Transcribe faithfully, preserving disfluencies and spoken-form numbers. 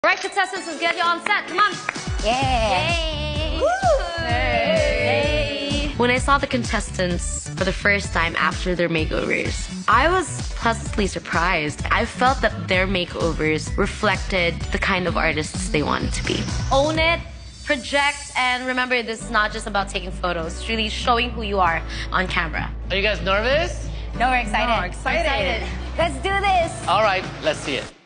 All right, contestants, let's get you on set. Come on. Yeah. Yay. Yay. When I saw the contestants for the first time after their makeovers, I was pleasantly surprised. I felt that their makeovers reflected the kind of artists they wanted to be. Own it, project, and remember, this is not just about taking photos. It's really showing who you are on camera. Are you guys nervous? No, we're excited. No, excited. Let's do this. All right, let's see it.